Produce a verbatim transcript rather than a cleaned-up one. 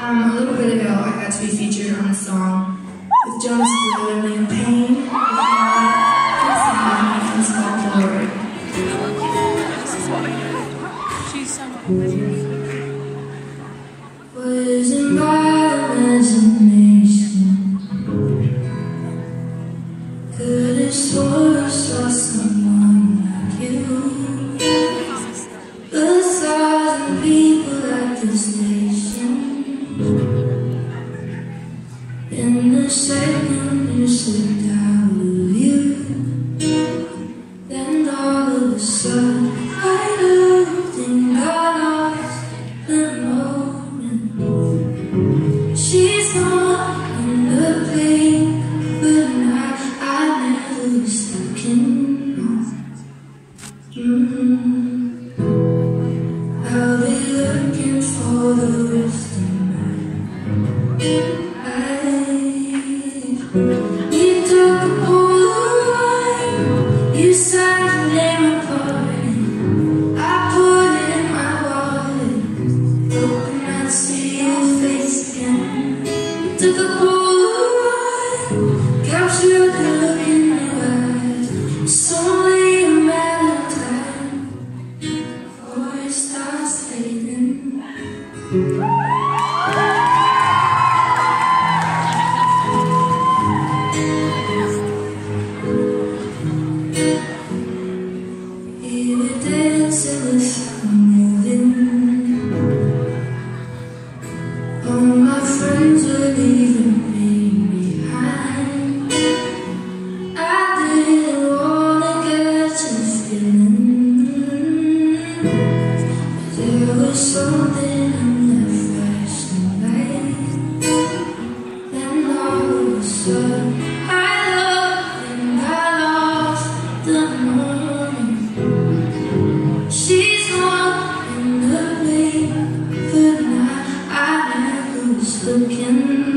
Um, a little bit ago, I got to be featured on a song with Jonas Blue and Liam Payne. With Now, from Small Glory. She's so Was in my imagination. Could have sworn I saw someone like you. A thousand people at the station. In a second you slipped out of view. Then all of a sudden I looked and I lost the moment. She's not in the plane, but now I never was thinking. Mm-hmm. I'll be looking for the rest of my life. You took a Polaroid, you signed your name upon it. I put it in my wallet, hoping I'd see your face again. You took a Polaroid, captured the look in your eyes. It's only a matter of time before it starts fading. You were dancing without moving. All my friends were leaving me behind. I didn't wanna get you feeling, but there was something in that flashing light. Then all of a sudden I looked and I lost the moment. She's not in the way, but now I never was looking.